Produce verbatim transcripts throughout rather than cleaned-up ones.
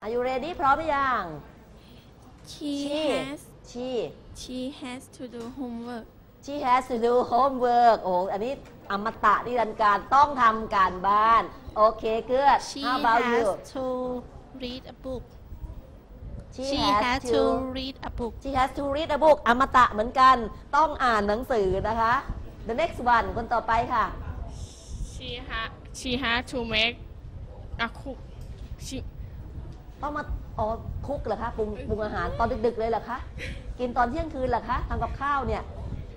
Are you ready พร้อมหรือยัง She has she she has to do homework she has to do homework โอ้อันนี้อมตะนิรันดร์การต้องทำการบ้านโอเคเกื้อ She How about you has to read a book she She has has to to read a book she has to read a book อมตะเหมือนกันต้องอ่านหนังสือนะคะ the next one คนต่อไปค่ะ She had she had to make a cook. She ต้องมาอ๋อคุกเหรอคะปรุงปรุงอาหารตอนดึกๆเลยเหรอคะกินตอนเที่ยงคืนเหรอคะทำกับข้าวเนี่ย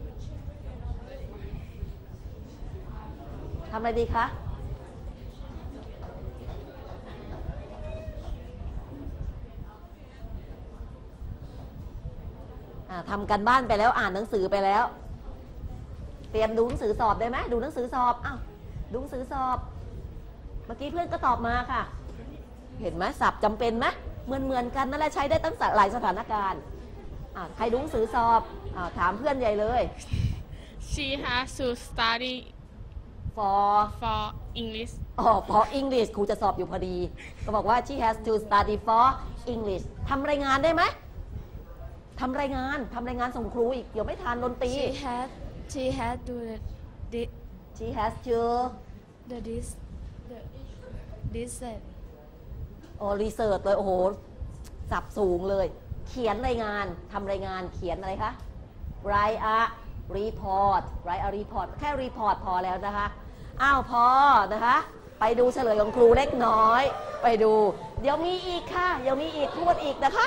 ทำอะไรดีคะทำกันบ้านไปแล้วอ่านหนังสือไปแล้วเตรียมดูหนังสือสอบได้ไหมดูหนังสือสอบอ้าวดูหนังสือสอบเมื่อกี้เพื่อนก็ตอบมาค่ะเห็นไหมศัพท์จำเป็นไหมเหมือนเหมือนกันนั่นแหละใช้ได้ตั้งหลายสถานการณ์ใครดูหนังสือสอบอถามเพื่อนใหญ่เลย she has to study for for English อ๋อ for English ครูจะสอบอยู่พอดีก็บอกว่า she has to study for English ทำรายงานได้ไหมทำรายงานทำรายงานส่งครูอีกเดี๋ยวไม่ทันดนตรี She has she has to the she has to the this the this set โอ้รีเสิร์ชเลยโอ้โหสับสูงเลยเขียนรายงานทำรายงานเขียนอะไรคะ write a report write a report แค่ report พอแล้วนะคะอ้าวพอนะคะไปดูเฉลยของครูเล็กน้อยไปดูเดี๋ยวมีอีกค่ะเดี๋ยวมีอีกพูดอีกนะคะ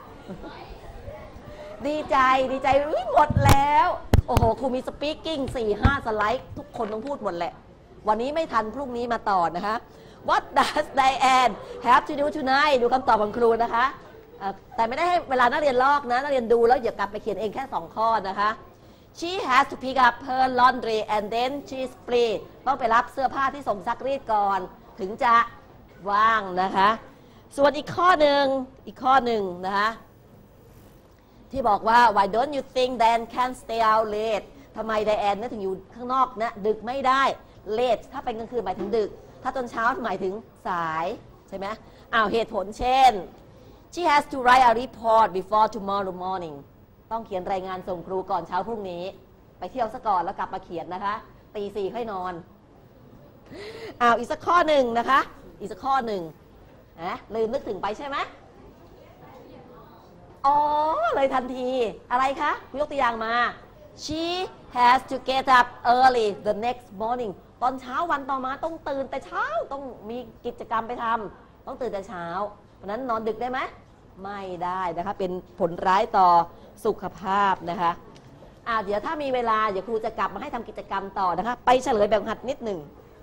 ดีใจดีใจหมดแล้วโอ้โหครูมีสปีกกิ้ง สี่ห้า สไลด์ทุกคนต้องพูดหมดแหละวันนี้ไม่ทันพรุ่งนี้มาต่อนะคะ What does Diane have to do tonight ดูคำตอบของครูนะคะแต่ไม่ได้ให้เวลานักเรียนลอกนะนักเรียนดูแล้วอย่ากลับไปเขียนเองแค่สองข้อนะคะ She has to pick up her laundry and then she split ต้องไปรับเสื้อผ้าที่ส่งซักรีดก่อนถึงจะว่างนะคะส่วนอีกข้อหนึ่งอีกข้อหนึ่งนะคะที่บอกว่า why don't you think Dan can stay out late ทำไมไดแอนถึงอยู่ข้างนอกนะดึกไม่ได้ late ถ้าเป็นกลางคืนหมายถึงดึกถ้าตอนเช้าหมายถึงสายใช่ไหมอ้าวเหตุผลเช่น she has to write a report before tomorrow morning ต้องเขียนรายงานส่งครูก่อนเช้าพรุ่งนี้ไปเที่ยวซะก่อนแล้วกลับมาเขียนนะคะตีสี่ค่อยนอนอ้าวอีกสักข้อหนึ่งนะคะอีกสักข้อหนึ่งนะลืมนึกถึงไปใช่ไหมอ๋อเลยทันทีอะไรคะคุณยกตัวอย่างมา she has to get up early the next morning ตอนเช้าวันต่อมาต้องตื่นแต่เช้าต้องมีกิจกรรมไปทำต้องตื่นแต่เช้าเพราะนั้นนอนดึกได้ไหมไม่ได้นะคะเป็นผลร้ายต่อสุขภาพนะคะอ่าเดี๋ยวถ้ามีเวลาเดี๋ยวครูจะกลับมาให้ทำกิจกรรมต่อนะคะไปเฉลยแบบหัดนิดหนึ่ง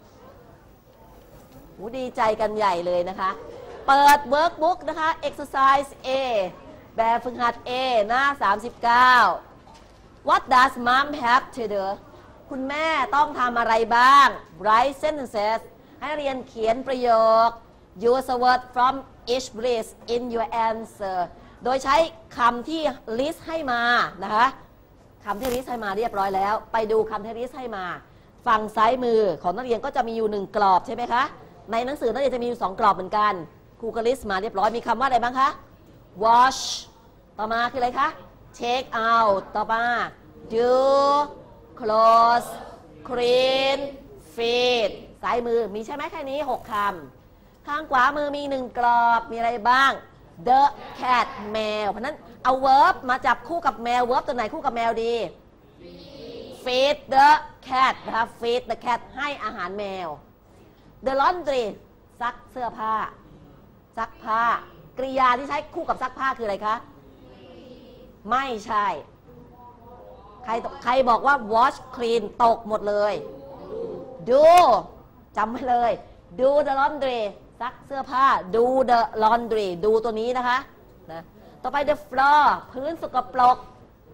ดีใจกันใหญ่เลยนะคะเปิด workbook นะคะ exercise Aแบบฝึกหัด A หน้าสามสิบเก้า What does mom have to do คุณแม่ต้องทำอะไรบ้าง Write sentences ให้เรียนเขียนประโยค Use a word from each list in your answer โดยใช้คำที่ list ให้มานะคะคำที่ list ให้มาเรียบร้อยแล้วไปดูคำที่ list ให้มาฝั่งซ้ายมือของนักเรียนก็จะมีอยู่หนึ่งกรอบใช่ไหมคะในหนังสือนักเรียนจะมีอยู่สองกรอบเหมือนกันครูก็ list มาเรียบร้อยมีคำว่าอะไรบ้างคะ wash ต่อมาคืออะไรคะ take out ต่อมา do close clean feed ซ้ายมือมีใช่ไหมแค่นี้หกคำข้างขวามือมีหนึ่งกรอบมีอะไรบ้าง the cat แมวเพราะนั้นเอา verb มาจับคู่กับแมว verb ตัวไหนคู่กับแมวดี feed the cat นะคะ feed the cat ให้อาหารแมว the laundry ซักเสื้อผ้าซักผ้ากริยาที่ใช้คู่กับซักผ้าคืออะไรคะไม่ใช่ใครใครบอกว่า wash clean ตกหมดเลย do จำไว้เลย do the laundry ซักเสื้อผ้า do the laundry ดูตัวนี้นะคะนะต่อไป the floor พื้นสกปรก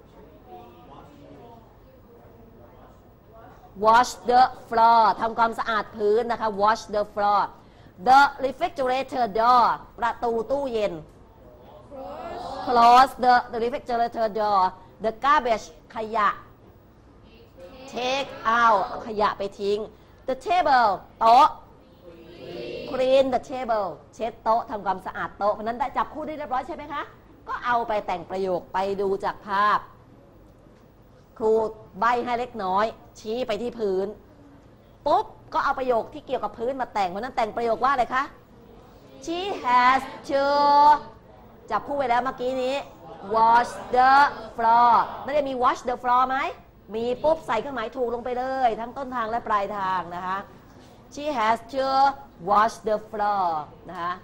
wash the floor ทำความสะอาดพื้นนะคะ wash the floor the refrigerator door ประตูตู้เย็น close the the refrigerator door the garbage ขยะ take out ขยะไปทิ้ง the table โต๊ะ clean the table เช็ดโต๊ะทำความสะอาดโต๊ะเพราะนั้นได้จับคู่ได้เรียบร้อยใช่ไหมคะก็เอาไปแต่งประโยคไปดูจากภาพครูใบให้เล็กน้อยชี้ไปที่พื้นปุ๊บก็เอาประโยคที่เกี่ยวกับพื้นมาแต่งเพราะนั้นแต่งประโยคว่าอะไรคะ she has to จับคู่ไปแล้วเมื่อกี้นี้ wash the floor นั่นจะมี wash the floor ไหมมีปุ๊บใส่เครื่องหมายถูกลงไปเลยทั้งต้นทางและปลายทางนะคะ she has to wash the floor นะคะ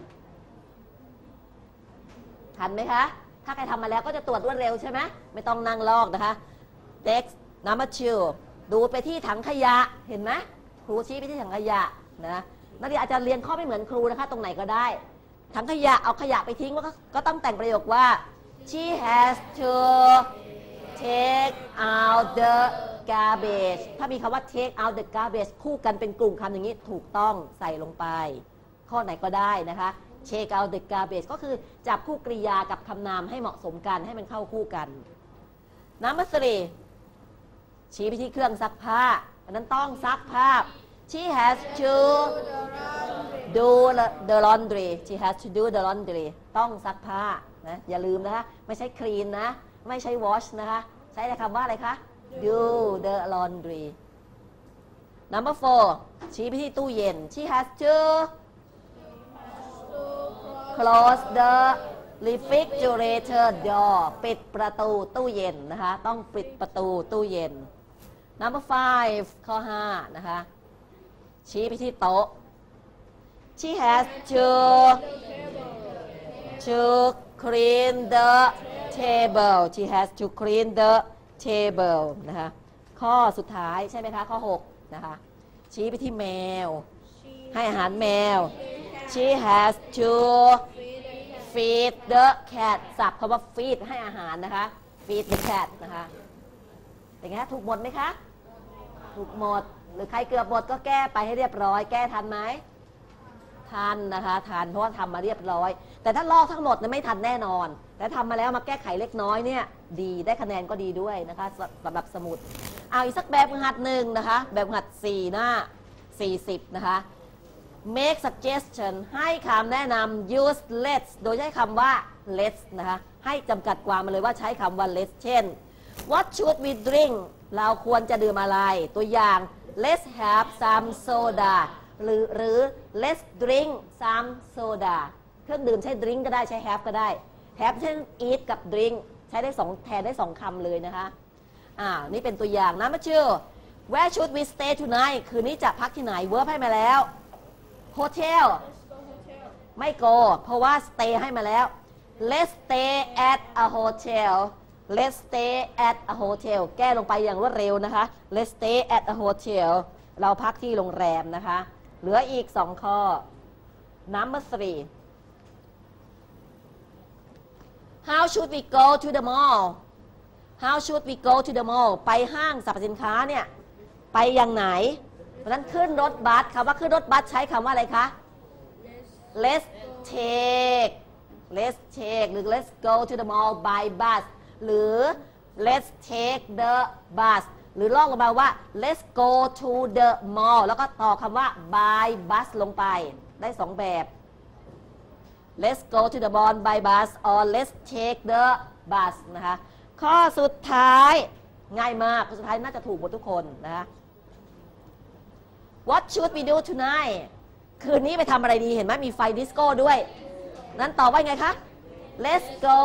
ทันไหมคะถ้าใครทำมาแล้วก็จะตรวจรวดเร็วใช่ไหมไม่ต้องนั่งลอกนะคะ next number two ดูไปที่ถังขยะเห็นไหมครูชี้ไปที่ถังขยะนะนักเรียนอาจจะเรียนข้อไม่เหมือนครูนะคะตรงไหนก็ได้ถังขยะเอาขยะไปทิ้งก็ต้องแต่งประโยคว่า she has to take out the garbage ถ้ามีคำว่า take out the garbage คู่กันเป็นกลุ่มคำอย่างนี้ถูกต้องใส่ลงไปข้อไหนก็ได้นะคะ take out the garbage ก็คือจับคู่กริยากับคำนามให้เหมาะสมกันให้มันเข้าคู่กัน number three ชี้ไปที่เครื่องซักผ้าอันนั้นต้องซักผ้า she has to do the laundry she has to do the laundry ต้องซักผ้านะอย่าลืมนะคะไม่ใช่ clean นะไม่ใช่ wash นะคะใช้คำว่าอะไรคะ do the laundry number four ชี้ไปที่ตู้เย็น she has to close the refrigerator door ปิดประตูตู้เย็นนะคะต้องปิดประตูตู้เย็น number five ข้อห้านะคะชี้ไปที่โต๊ะ she has to to clean the table she has to clean the table นะคะข้อสุดท้ายใช่ไหมคะข้อหกนะคะชี้ไปที่แมวให้อาหารแมว she has to feed the cat สับคำว่า feed ให้อาหารนะคะ feed the cat นะคะเป็นไงคะถูกหมดไหมคะถูกหมดหรือใครเกือบหมดก็แก้ไปให้เรียบร้อยแก้ทันไหมทันนะคะทันเพราะว่าทำมาเรียบร้อยแต่ถ้าลอกทั้งหมดเนี่ยไม่ทันแน่นอนแต่ทำมาแล้วมาแก้ไขเล็กน้อยเนี่ยดีได้คะแนนก็ดีด้วยนะคะสำหรับสมุดเอาอีกสักแบบฝึกหัดหนึ่งนะคะแบบฝึกหัดสี่หน้าสี่สิบนะคะ make suggestion ให้คำแนะนำ use let's โดยใช้คำว่า let's นะคะให้จำกัดความมาเลยว่าใช้คำว่า let's เช่น what should we drink เราควรจะดื่มอะไรตัวอย่าง let's have some soda หรือหรือ let's drink some soda เครื่องดื่มใช้ drink ก็ได้ใช้ have ก็ได้ have เช่น eat กับ drink ใช้ได้สองแทนได้สองคำเลยนะคะอ่านี่เป็นตัวอย่างนะมาชื่อ where should we stay tonight คืนนี้จะพักที่ไหน verb ให้มาแล้ว hotel ไม่ go เพราะว่า stay ให้มาแล้ว let's stay at a hotel let's stay at a hotel แก้ลงไปอย่างรวดเร็วนะคะ let's stay at a hotel เราพักที่โรงแรมนะคะเหลืออีกสองข้อ number three how should we go to the mall how should we go to the mall ไปห้างสรรพสินค้าเนี่ยไปอย่างไหนเพราะนั้นขึ้นรถบัสคำว่าขึ้นรถบัสใช้คำว่าอะไรคะ let's take let's take หรือ let's go to the mall by bus หรือ let's take the bus หรือลอกลงมาว่า let's go to the mall แล้วก็ต่อคำว่า by bus ลงไปได้สองแบบ let's go to the mall by bus or let's take the bus นะคะข้อสุดท้ายง่ายมากข้อสุดท้ายน่าจะถูกหมดทุกคนนะคะ what should we do tonight คืนนี้ไปทำอะไรดีเห็นไหมมีไฟดิสโก้ด้วยนั้นตอบว่าไงคะ let's go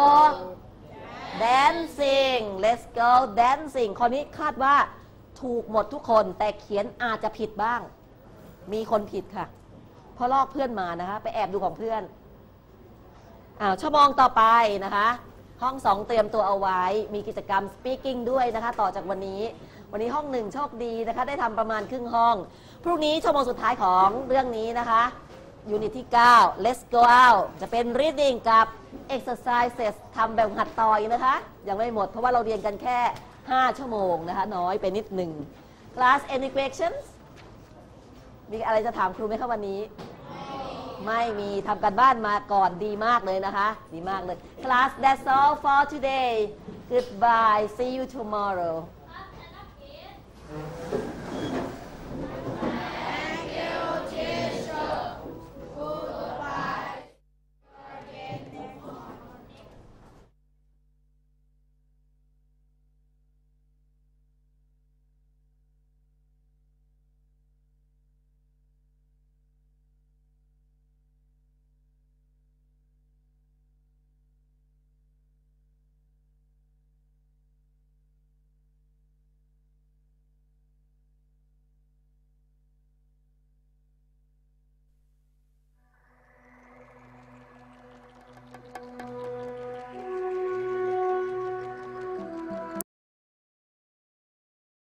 dancing let's go dancing ข้อนี้คาดว่าถูกหมดทุกคนแต่เขียนอาจจะผิดบ้างมีคนผิดค่ะเพราะลอกเพื่อนมานะคะไปแอบดูของเพื่อนอ้าวชั่วโมงต่อไปนะคะห้องสองเตรียมตัวเอาไว้มีกิจกรรม speaking ด้วยนะคะต่อจากวันนี้วันนี้ห้องหนึ่งโชคดีนะคะได้ทำประมาณครึ่งห้องพรุ่งนี้ชั่วโมงสุดท้ายของเรื่องนี้นะคะยูนิตที่เก้า let's go out จะเป็น reading กับ exercises ทำแบบหัดต่อยนะคะยังไม่หมดเพราะว่าเราเรียนกันแค่ห้าชั่วโมงนะคะน้อยไปนิดหนึ่ง class any questions มีอะไรจะถามครูไหมคะวันนี้ไม่มีทำการบ้านมาก่อนดีมากเลยนะคะดีมากเลย class that's all for today goodbye see you tomorrow